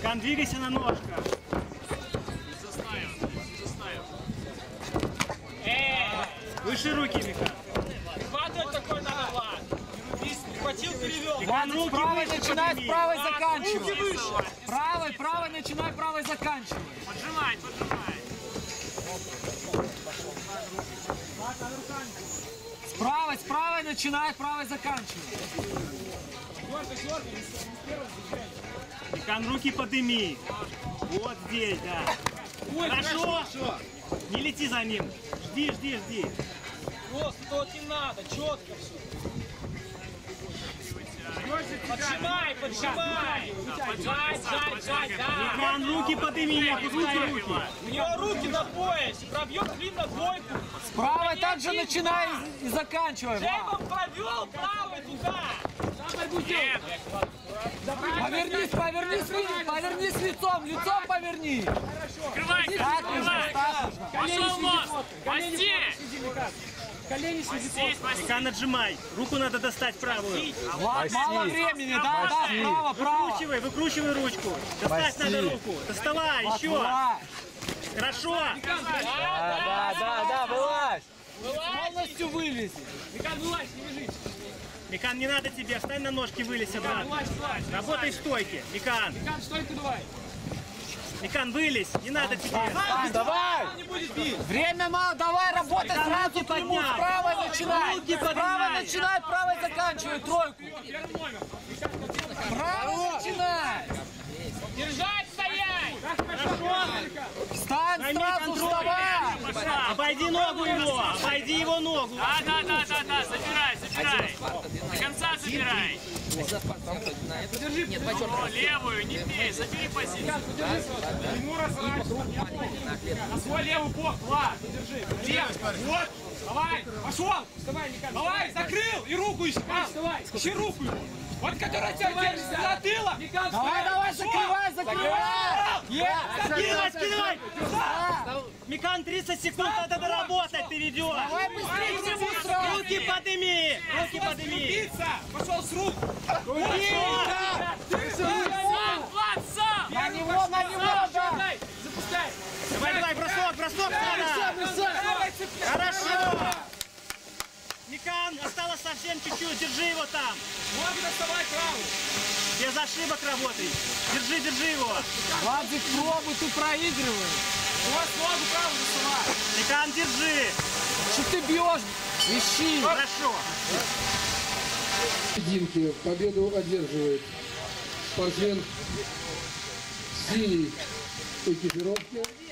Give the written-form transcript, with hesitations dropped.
Микан, двигайся на ножках. Выше руки, Микан. Хватать такой надо, Влад. Хватил, перевел. Влад, с правой начинай, с правой Руки заканчивай. выше. Правой начинай, правой заканчивай. Поджимай, поджимай. С правой начинай, правой заканчивай. Микан, руки подними. Вот здесь, да. Ой, Хорошо. Не лети за ним. Жди, жди, жди. Просто вот не надо, четко все. Поджимай, поджимай. Жать, да. Микан, руки подними, не опускай руки. У него руки на поясе, пробьет клин на двойку. С правой также начинай и заканчивай. Влад. Джейкоб провел правый туда. Повернись лицом поверни. Открывайся, Так нужно, открывай. так нужно. Пошел мост. Масти. Микан, отжимай. Руку надо достать правую. Влад, мало времени, да, право. Выкручивай ручку. Достать надо руку. Доставай, еще. Влад. Хорошо. Да, вылазь. Полностью вылези. Микан, вылазь, не лежись. Микан, не надо тебе. Встань на ножки, вылезь обратно. Вылазь. Работай в стойке. Микан. Микан, стойку давай. Микан, вылезь. Не надо тебе. Давай. Не будет бить. Время мало, давай работай сразу к нему. С правой начинай. Руки С правой поднимай. начинай, правой заканчивай тройку. Правой начинай. Держать, стоять. Встань Займи сразу, контроль. вставай. Обойди ногу его. Обойди его ногу. Да, собирай. До конца собирай. О, левую, не бей, забери позицию. На свой левый бок, Влад, держи. Левый, вот. Давай, пошел. Вставай, Микан. Давай, закрыл и руку ищи. Вставай, ищи руку. Вот которая тебя держит за затылок. Микан, Давай, закрывай. Скидывай. Микан, 30 секунд надо доработать. Ты ведешь. Давай быстрее к нему сразу. Руки подними. Пошел с рук. Влад, сам. На него, да. Запускай. Давай, бросок надо. Хорошо. Микан, осталось совсем чуть-чуть. Держи его там. Ноги доставай правую. Без ошибок работай. Держи его. Владик, пробуй, ты проигрываешь. Вот ногу правую доставай. Микан, держи. Что ты бьешь? Ищи. Хорошо. В поединке победу одерживает спортсмен в синей экипировке.